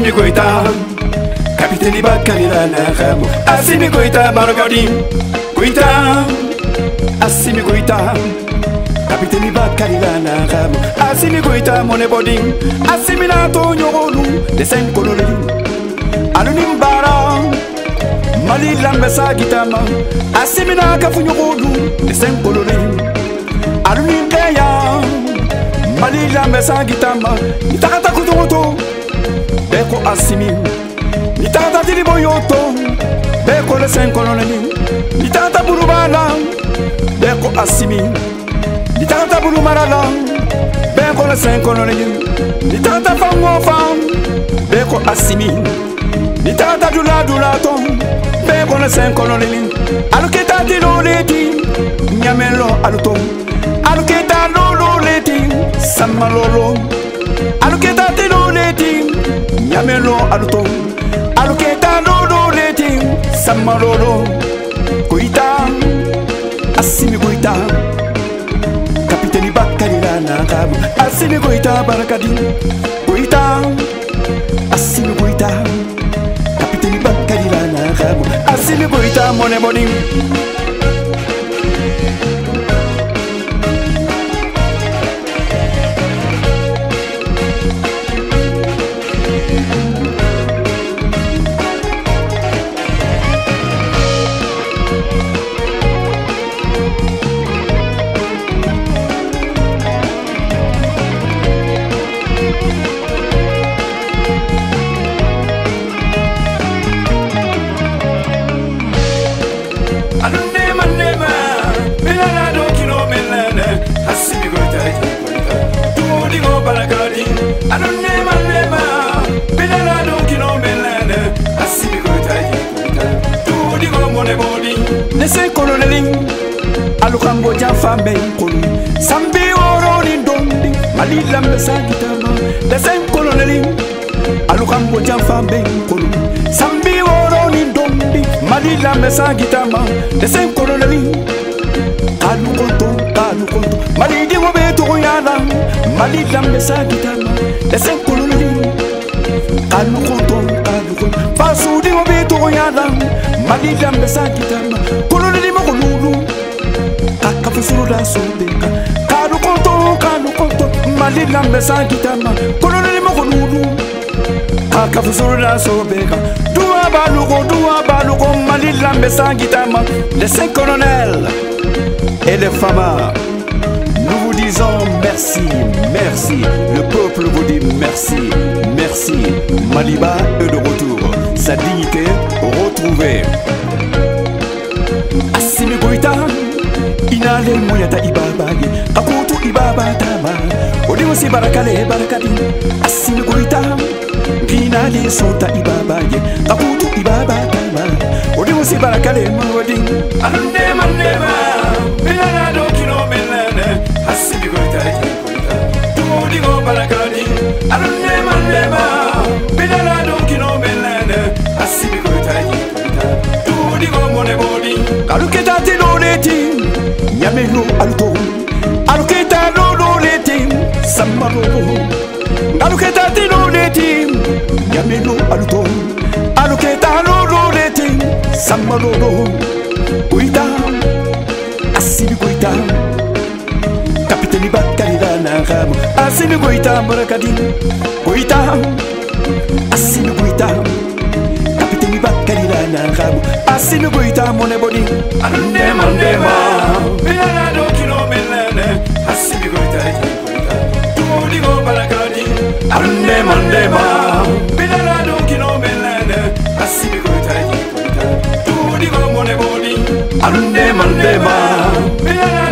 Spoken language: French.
Assimi Goïta, capitaine Bakalila Nahamo. Assimi Goïta, Baragadi. Goïta, Assimi Goïta, capitaine Bakalila Nahamo. Assimi Goïta, mon ebodi. Assimi Nato Yorolu, des 5 colonies. Alunim Bara, Mali Lambesa Gitama. Assimi Nakafu Yorolu, des 5 colonies. Alunim Kaya, Mali Lambesa Gitama. Nitakata Kutomoto. Beko Assimi, Nitata Diliboyoto, Beko le 5 colonels, Nitata Burubala, Beko Assimi, Nitata Burumarala, Beko le 5 colonels, Nitata Fangofam, Beko Assimi, Nitata Dulato, Beko le 5 colonels, Aluketa Diloleti, Nyamelo Aluto, Aluketa Lolo Leti, Samalolo, Aluketa Diloleti. Yamelo aluto, aluketa lolo leti, samalolo, Goïta, Assimi Goïta, capitaine Bakalila Nahamo, Assimi Goïta Barakadi, Goïta, Assimi Goïta, capitaine Bakalila Nahamo, Assimi Goïta mon eboni. Les 5 colonels, Alukambo Jafambe Kolu, Sambi Oroni Dondi, Mali Lambesa Gitama. Les 5 colonels, Alukambo Jafambe Kolu, Sambi Oroni Dondi, Mali Lambesa Gitama. Les 5 colonels, Kalukonto, Mali Diwobe Toyana, Mali Lambesa Gitama. Les 5 colonels, Kalukonto, Fasu Diwobe Toyana, Mali Lambesa Gitama. Koloneli Mokolulu, Kakafusura Sobeka, Kalukonto, Mali Lambesa Gitama. Koloneli Mokolulu, Kakafusura Sobeka, Dua Baluko, Mali Lambesa Gitama. Les 5 colonels et les femmes, nous vous disons merci, merci. Le peuple vous dit merci, merci. Maliba est de retour, sa dignité retrouvée. Assimi Goïta, Inale Moyata Ibabagi, Kakutu Ibabatama, Odimosi Barakale Barakadi. Assimi Goïta, Inale Sota Ibabagi, Kakutu Ibabatama, Odimosi Barakale Mawadi. Andema, Milano Kino Melane, Assimi Goïta, Tudigo Barakadi. Andema, Milano Kino Melane, Assimi Goïta, Tudigo Monebodi. Aluketa Diloleti, Yamelo Aluto, Aluketa Lolo Leti, Samalolo, Aluketa Diloleti, Yamelo Aluto, Aluketa Lolo Leti, Samalolo, Goïta, Assimi Goïta, capitaine Bakalila Nahamo, Assimi Goïta Barakadi, Goïta, Assimi Goïta. Bakalila Nahamo, Assimi Goïta mon ebodi. Andema, Milano Kino Melane, Assimi Goïta, Tudigo Barakadi. Andema, Milano Kino Melane, Assimi Goïta, Tudigo mon ebodi. Andema, Milano